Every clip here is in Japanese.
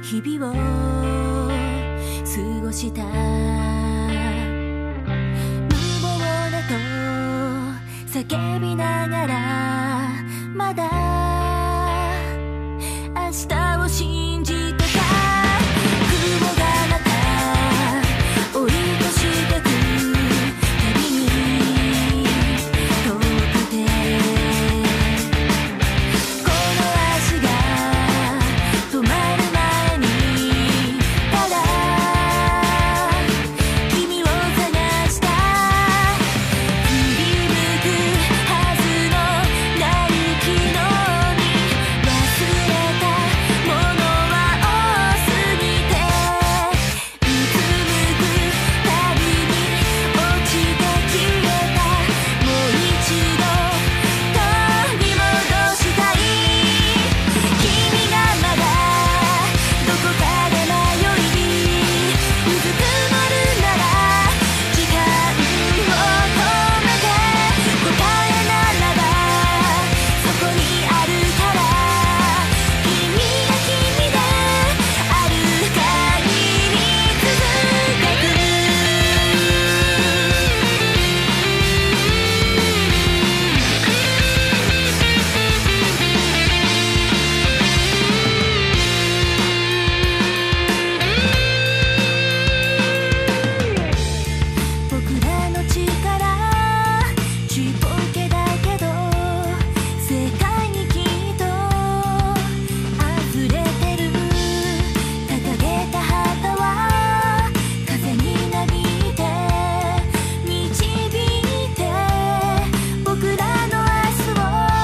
日々を過ごした無謀だと叫びながらまだ明日を信じてた雲がまた追い越してくたびに遠くてこの足が止まる前にただ君を探した振り向くはずのない昨日に忘れたものは多すぎてうつむくたびに落ちて消えたもう一度取り戻したい君がまだどこかで迷いうずくまるなら時間を止めて答えならばそこにあるから君が君である限り続けてく僕らの力ちっぽけだけど世界にきっと溢れてる掲げた旗は風になびいて導いて僕らの明日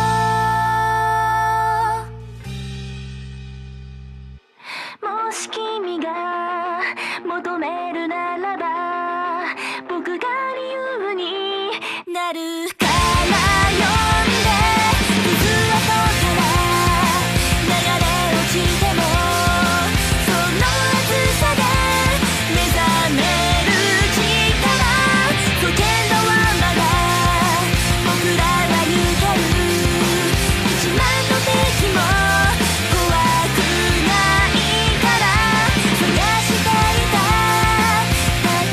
をもし君が求めるならば僕が理由になるから呼んで水跡から流れ落ちてもその熱さで目覚める力そうけどはまだ僕らは行ける一万の敵も怖くないから探していた太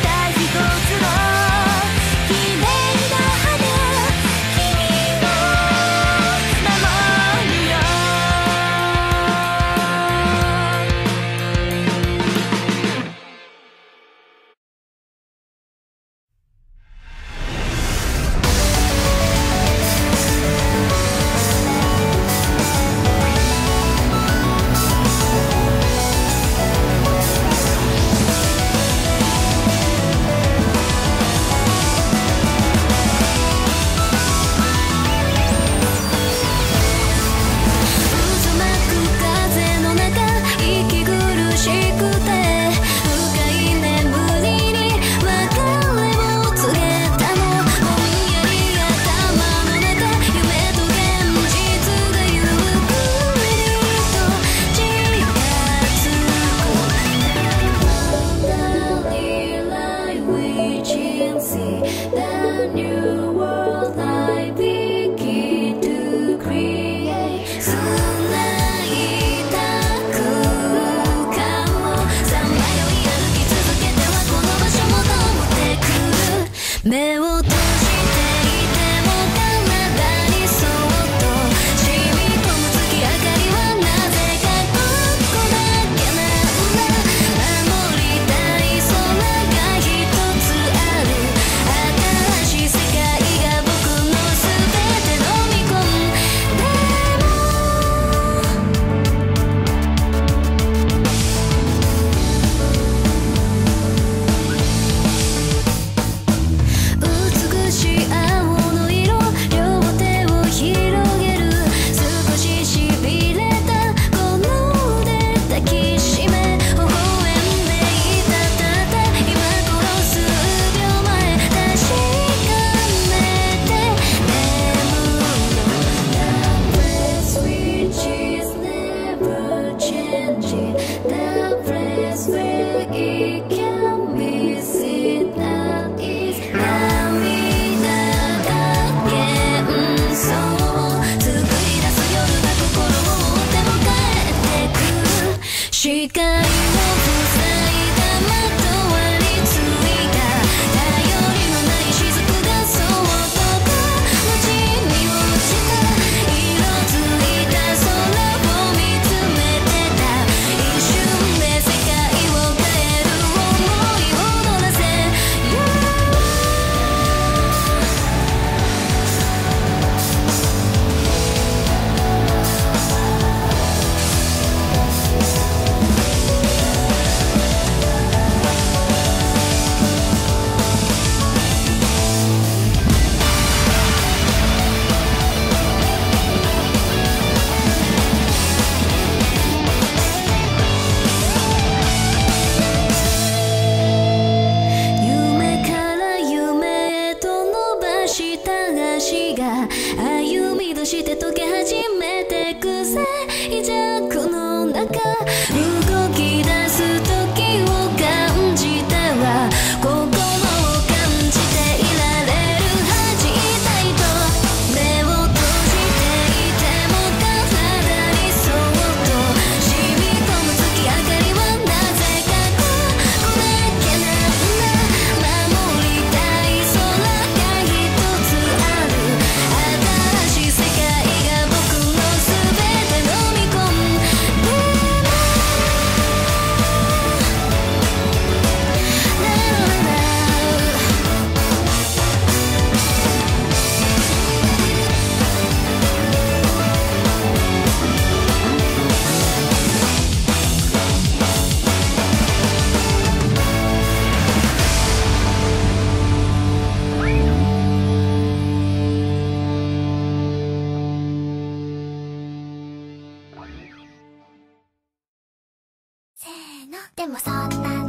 歩み出して溶け始めてくぜいじゃこの中動き出す時を感じては心を感じていられる恥じたいと目を閉じていても体にそっと染み込む月明かりはなぜかここだけなんだ守りたい空が一つある新しい世界が僕の全て飲み込んでせーのでもそんな